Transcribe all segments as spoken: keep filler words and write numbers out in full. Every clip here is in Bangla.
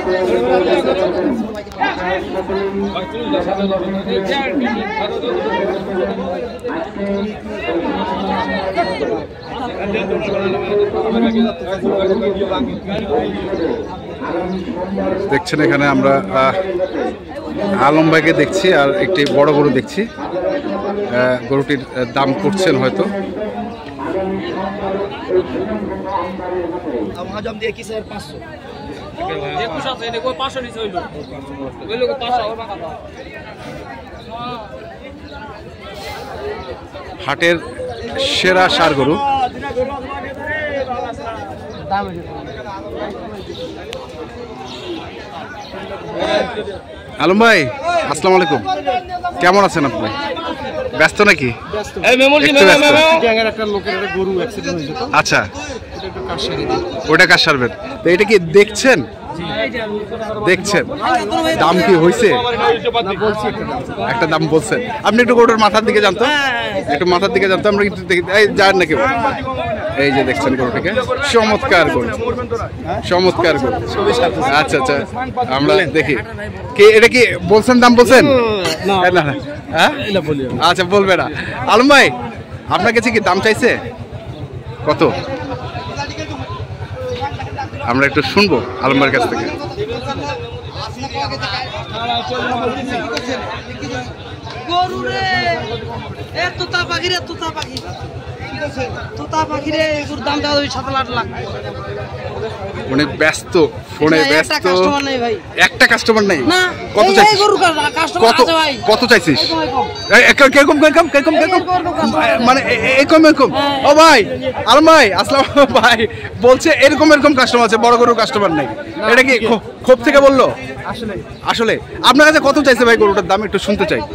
দেখছেন এখানে আমরা আলম ভাইকে দেখছি আর একটি বড় গরু দেখছি। গরুটির দাম করছেন হয়তো। হাটের সেরা ষাঁড় গরু। আলম ভাই আসসালামু আলাইকুম, কেমন আছেন আপনি? ব্যস্ত নাকি? আচ্ছা, ওটা কাজ সারবেন তো, এটা কি দেখছেন? দেখছেন দাম কি হয়েছে? একটা দাম বলছেন আপনি, একটু গরুটার মাথার দিকে জানতো, একটু মাথার দিকে জানতো, আমরা কিন্তু যান না কেউ। এই যে দেখছেন গরুটাকে, চমৎকার গরু, চমৎকার গরু। আচ্ছা আচ্ছা, আমরা দেখি কি এটা কি বলছেন, দাম বলছেন? আচ্ছা বলবে না। আলম ভাই আপনার কাছে কি দাম চাইছে কত? আমরা একটু শুনবো আলম ভাইয়ের কাছ থেকে। মানে ব্যস্ত, ফোনে ব্যস্ত, একটা কাস্টমার নেই। কত চাইছিস? কত কত চাইছিস? কিরকম কিরকম কিরকম কিরকম মানে এরকম এরকম? ও ভাই আলম ভাই আসসালাম ভাই, বলছে এরকম এরকম কাস্টমার আছে, বড় গরুর কাস্টমার নেই। এটা কি ক্ষোভ থেকে বললো? আসলে আসলে আপনার কাছে কত চাইছে ভাই গরুটার দাম? একটু শুনতে চাই।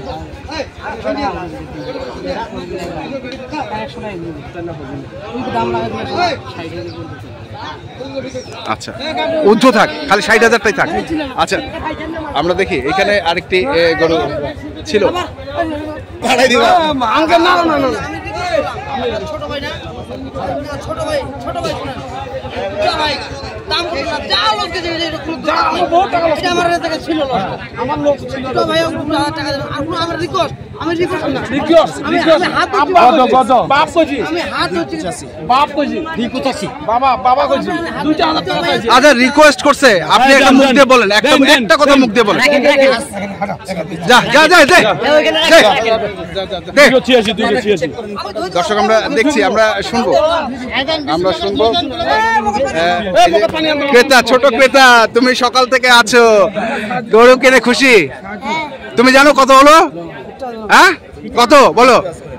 আচ্ছা ঊর্ধ্ব থাক, খালি ষাট হাজারটাই থাক। আচ্ছা আমরা দেখি এখানে আরেকটি গরু ছিল। আচ্ছা রিকোয়েস্ট করছে, আপনি একটা মুখ দিয়ে বলেন, একটা কথা মুখ দিয়ে বলেন। দর্শক আমরা দেখছি, আমরা শুনবো, আমরা শুনবো। ক্রেতা, ছোট ক্রেতা, তুমি সকাল থেকে আছো, গরু কিনে খুশি? তুমি জানো কত হলো? হ্যাঁ কত বলো?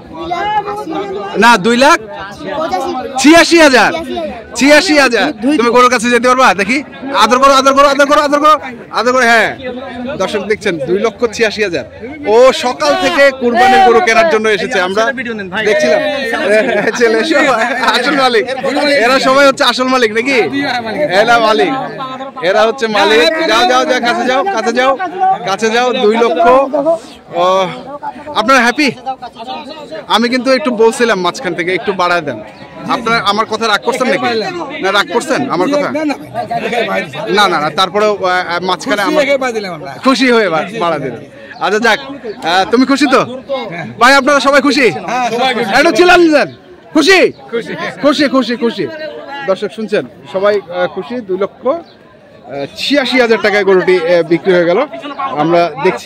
না দুই লাখ ছিয়াশি হাজার ছিয়াশি হাজার তুমি গরুর কাছে যেতে পারবা? দেখি আদর করো আদর করো আদর করো আদর করো আদর করো। হ্যাঁ দর্শক দেখছেন দুই লক্ষ ছিয়াশি হাজার। ও সকাল থেকে কুরবানির গরু কেনার জন্য এসেছে, আমরা দেখছিলাম। ছেলে আসল মালিক, এরা সবাই হচ্ছে আসল মালিক নাকি? এরা মালিক, এরা হচ্ছে মালিক। যাও যাও যাও কাছে যাও কাছে যাও কাছে যাও। দুই লক্ষ। আপনারা হ্যাপি? আমি কিন্তু একটু বলছিলাম মাঝখান থেকে একটু বাড়ায় দেন। আপনারা আমার কথা রাগ করছেন নাকি? না রাগ করছেন আমার কথা? না না না, তারপরেও মাঝখানে আমার খুশি হয়ে বাড়া দিলেন। আচ্ছা যাক, তুমি খুশি তো ভাই? আপনারা সবাই খুশি? একটু চিল্লান দেন। খুশি খুশি খুশি খুশি। দর্শক শুনছেন, সবাই খুশি। দুই লক্ষ ছিয়াশি হাজার টাকায় গরুটি বিক্রি হয়ে গেল। আমরা দেখছি।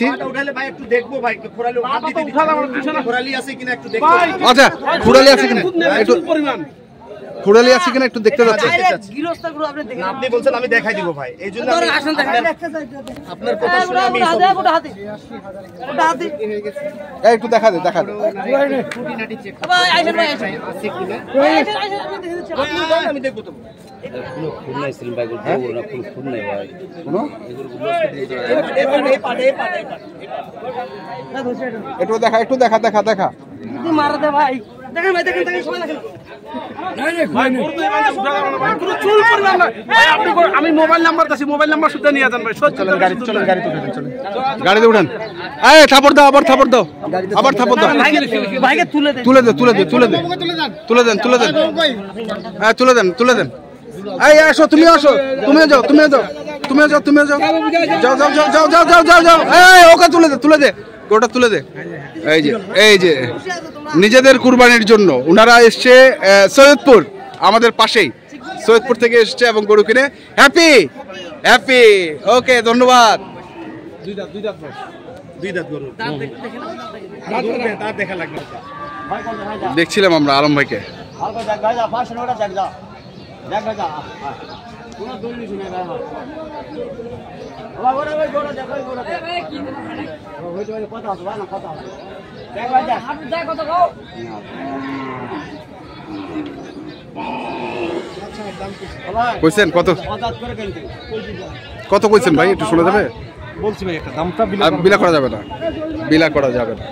আচ্ছা খুড়ালি আছে কিনা একটু, খুড়ালি আছে কিনা একটু দেখতে যাচ্ছে। আপনি বলছেন আমি দেখাই দিব ভাই, এই জন্য আপনার কথা শুনে আমি একটু দেখা দে দেখা দে। আমি দেখবো তো। একটু দেখা একটু দেখা দেখা দেখা আমি মোবাইল নাম্বার দিচ্ছি, মোবাইল নাম্বার শুদ্ধ নিয়ে যান ভাই। গাড়িতে উঠেন। এই থাপড় দাও, আবার থাপড় দাও, আবার থাপড় দাও। তুলে দে তুলে দে তুলে দে তুলে দেন তুলে দেন তুলে দেন। হ্যাঁ তুলে দেন তুলে দেন। এই আসো, তুমি আসো, তুমি যাও তুমি যাও তুমি তুমিও যাও তুমিও যাও যাও যাও যাও যাও যাও যাও যাও যাও এই ওকে তুলে দে তুলে দে গোটা তুলে দে এই যে এই যে নিজেদের কুরবানির জন্য ওনারা এসছে সৈয়দপুর আমাদের পাশেই সৈয়দপুর থেকে এসছে এবং গরু কিনে হ্যাপি হ্যাপি ওকে ধন্যবাদ দুই দাঁত দুই দাঁত দুই দাঁত গরু দাঁত দেখা লাগবে দেখছিলাম আমরা আলম ভাইকে কইছেন কত কত কইছেন ভাই একটু শোনা যাবে বলছি ভাই একটা দামটা বিলা করা যাবে না বিলা করা যাবে না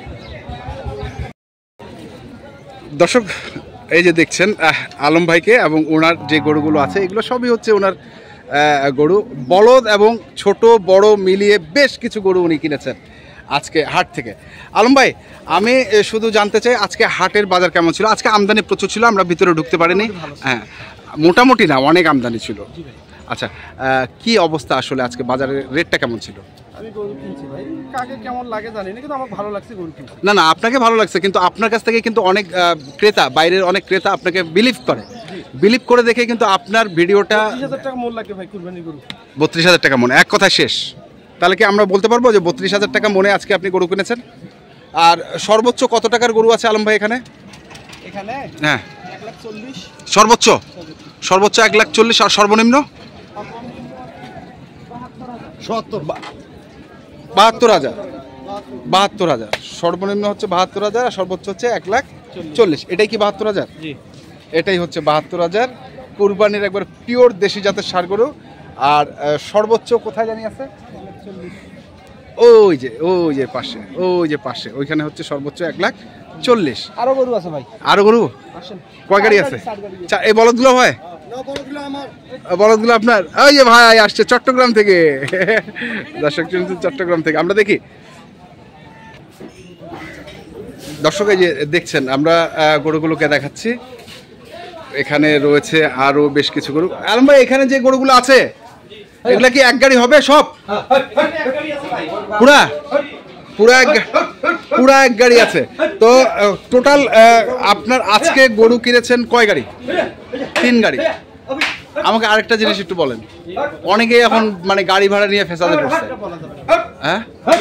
দর্শক এই যে দেখছেন আলম ভাইকে এবং ওনার যে গরুগুলো আছে এগুলো সবই হচ্ছে ওনার গরু বলদ এবং ছোট বড় মিলিয়ে বেশ কিছু গরু উনি কিনেছেন আজকে হাট থেকে আলম ভাই আমি শুধু জানতে চাই আজকে হাটের বাজার কেমন ছিল আজকে আমদানি প্রচুর ছিল আমরা ভিতরে ঢুকতে পারিনি হ্যাঁ মোটামুটি না অনেক আমদানি ছিল আচ্ছা কি অবস্থা আসলে আজকে বাজারের রেটটা কেমন ছিল আমি গরু কিনছি ভাই কাকে কেমন লাগে জানি না কিন্তু আমার ভালো লাগছে গরু কিনছি না না আপনাকে ভালো লাগছে কিন্তু আপনার কাছ থেকে কিন্তু অনেক ক্রেতা বাইরের অনেক ক্রেতা আপনাকে বিলিভ করে বিলিভ করে দেখে কিন্তু আপনার ভিডিওটা বত্রিশ হাজার টাকা মূল লাগে ভাই কুরবানি গরু বত্রিশ হাজার টাকা মনে এক কথা শেষ তাহলে কি আমরা বলতে পারবো যে বত্রিশ হাজার টাকা মনে আজকে আপনি গরু কিনেছেন আর সর্বোচ্চ কত টাকার গরু আছে আলম ভাই এখানে এখানে হ্যাঁ এক লাখ চল্লিশ সর্বোচ্চ সর্বোচ্চ এক লাখ চল্লিশ আর সর্বনিম্ন সত্তর বাহাত্তর হাজার বাহাত্তর হাজার সর্বনিম্ন হচ্ছে বাহাত্তর হাজার আর সর্বোচ্চ হচ্ছে এক লাখ চল্লিশ এটাই কি বাহাত্তর হাজার এটাই হচ্ছে বাহাত্তর হাজার কুরবানির একবার পিওর দেশি জাতের ষাঁড় গরু আর সর্বোচ্চ কোথায় জানি আছে ওই যে ওই যে পাশে ওই যে পাশে ওইখানে হচ্ছে সর্বোচ্চ এক লাখ চল্লিশ আরো গরু আছে ভাই আরো গরু কয় গাড়ি আছে এই বলদগুলো হয় বলদগুলো আপনার ওই যে ভাই আসছে চট্টগ্রাম থেকে দর্শক চট্টগ্রাম থেকে আমরা দেখি দর্শক এই যে দেখছেন আমরা গরুগুলোকে দেখাচ্ছি এখানে রয়েছে আরো বেশ কিছু গরু আলম ভাই এখানে যে গরুগুলো আছে এগুলা কি এক গাড়ি হবে সব পুরা পুরা এক পুরা এক গাড়ি আছে তো টোটাল আপনার আজকে গরু কিনেছেন কয় গাড়ি তিন গাড়ি আমাকে আরেকটা জিনিস একটু বলেন অনেকেই এখন মানে গাড়ি ভাড়া নিয়ে ফেসাদে পড়ছে হ্যাঁ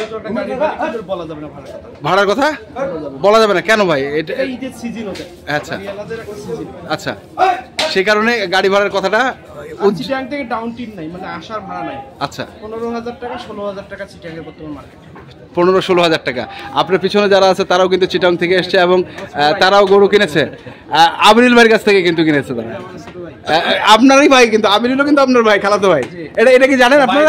ভাড়ার কথা বলা যাবে না কেন ভাই এটা আচ্ছা আচ্ছা সেই কারণে গাড়ি ভাড়ার কথাটা চিটাং থেকে ডাউন টিম নাই মানে আসার ভাড়া নাই আচ্ছা পনেরো হাজার টাকা ষোলো হাজার টাকা চিটাং এর বর্তমান মার্কেটে পনেরো ষোলো হাজার টাকা আপনার পিছনে যারা আছে তারাও কিন্তু চিটাং থেকে এসছে এবং তারাও গরু কিনেছে আবরিল ভাইয়ের কাছ থেকে কিন্তু কিনেছে তারা আপনারই ভাই কিন্তু আবরিলও কিন্তু আপনার ভাই খালাতো ভাই এটা এটা কি জানেন আপনারা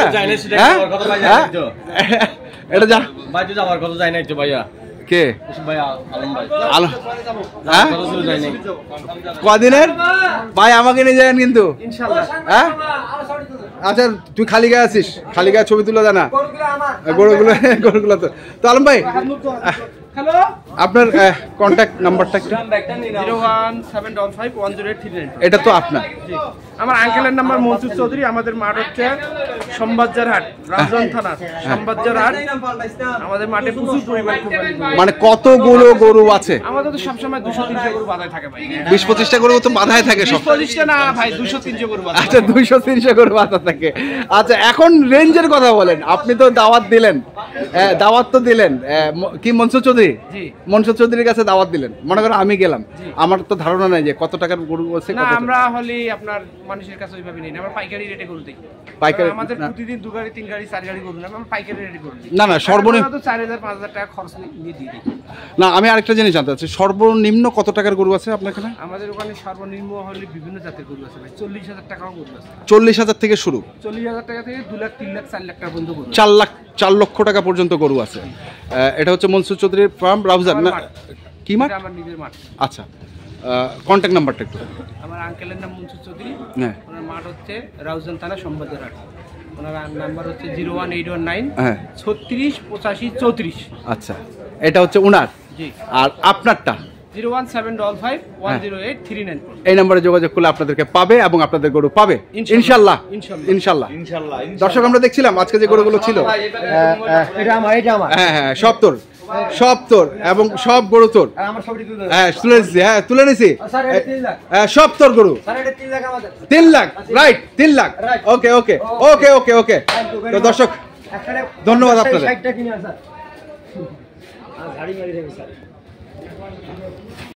এটা যা ভাই তো যাওয়ার কথা যায় নাই তো ভাইয়া কে ভাই আলম ভাই আলম হ্যাঁ যায় নাই কদিনের ভাই আমাকে নিয়ে যাবেন কিন্তু ইনশাআল্লাহ হ্যাঁ আচ্ছা তুই খালি গায়ে আছিস খালি গায়ে ছবি তুলে জানা গরুগুলো গরুগুলো তো তো আলম ভাই হ্যালো আপনার কন্ট্যাক্ট নাম্বারটা একটু zero one seven double five one zero eight three nine এটা তো আপনার আমার আঙ্কেলের নাম্বার মনসুর চৌধুরী আমাদের মাঠ হচ্ছে সম্বাদজার হাট রাজধানী থানা সম্বাদজার হাট আমাদের মাঠে প্রচুর পরিমাণ কুরবানি মানে কতগুলো গরু আছে আমাদের তো সবসময় দুশো তিনশো গরু বাঁধায় থাকে ভাই বিশ পঁচিশটা গরু তো বাঁধায় থাকে সব পঁচিশটা না ভাই দুশো তিনশো গরু বাঁধা আচ্ছা দুইশো তিনশো গরু বাঁধা থাকে আচ্ছা এখন রেঞ্জের কথা বলেন আপনি তো দাওয়াত দিলেন দাওয়াত তো দিলেন কি মনসুর চৌধুরী মনসুর চৌধুরীর কাছে দাওয়াত দিলেন মনে করেন আমি গেলাম আমার তো ধারণা নাই যে কত টাকার গরু আছে না আমরা হলে আপনার মানুষের কাছে ওইভাবে নেই আমরা পাইকারি রেটে গরু দিই পাইকারি আমাদের প্রতিদিন দু গাড়ি তিন গাড়ি চার গাড়ি গরু না আমরা পাইকারি রেটে গরু দিই না না সর্বনিম্ন তো চার হাজার পাঁচ হাজার টাকা খরচ নিয়ে দিয়ে দিই না আমি আরেকটা জিনিস জানতে চাচ্ছি সর্বনিম্ন কত টাকার গরু আছে আপনার এখানে আমাদের ওখানে সর্বনিম্ন হলে বিভিন্ন জাতের গরু আছে ভাই চল্লিশ হাজার টাকাও গরু আছে চল্লিশ হাজার থেকে শুরু চল্লিশ হাজার টাকা থেকে দু লাখ তিন লাখ চার লাখ টাকা পর্যন্ত গরু চার লাখ চার লক্ষ টাকা পর্যন্ত গরু আছে এটা হচ্ছে মনসুর চৌধুরীর ফার্ম রাউজার না কি মাঠ আমার নিজের মাঠ আচ্ছা কন্ট্যাক্ট নাম্বারটা একটু আমার আঙ্কেলের নাম মনসুর চৌধুরী হ্যাঁ ওনার মাঠ হচ্ছে রাউজান থানা সম্বাদের হাট ওনার নাম্বার হচ্ছে zero one eight one nine হ্যাঁ ছত্রিশ পঁচাশি চৌত্রিশ আচ্ছা এটা হচ্ছে উনার জি আর আপনারটা zero one seven double five one zero eight three nine. এই নম্বরে যোগাযোগ করলে আপনাদেরকে পাবে এবং আপনাদের গরু পাবে ইনশাল্লাহ ইনশাল্লাহ। ইনশাল্লাহ। দর্শক আমরা দেখছিলাম আজকে যে গরুগুলো ছিল, এটা আমার, এটা আমার। হ্যাঁ হ্যাঁ সব তোর, সব তোর এবং সব গরু তোর। আমার সবটি তুলে দেন। হ্যাঁ তুলে নিছি, হ্যাঁ তুলে নিছি। স্যার এটা তিন লাখ। হ্যাঁ সব তোর গরু। স্যার এটা তিন লাখ আমাদের। তিন লাখ, রাইট, তিন লাখ। ওকে ওকে ওকে ওকে ওকে। তো দর্শক ধন্যবাদ আপনাদের। ষাটটা কিনে স্যার। আর গাড়ি মারি দেবে স্যার।